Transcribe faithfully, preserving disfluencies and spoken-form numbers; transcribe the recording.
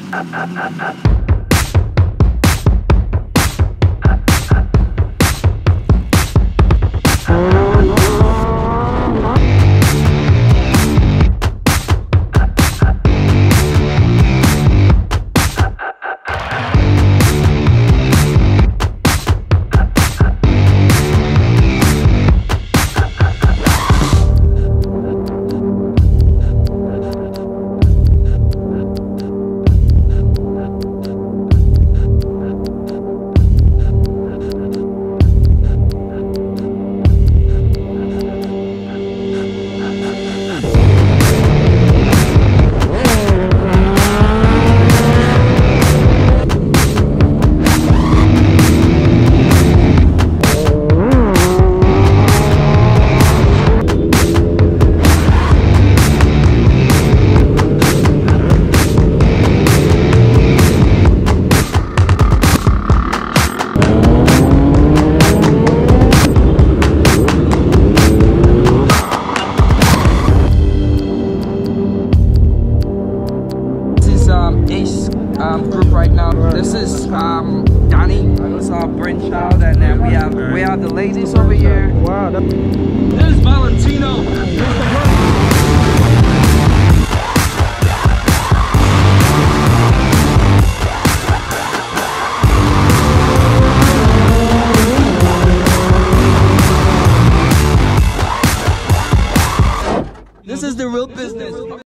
Um, group right now. This is um, Danny, this is our brainchild, and then we have we have the ladies over here. Wow. That This is Valentino. This is the real business.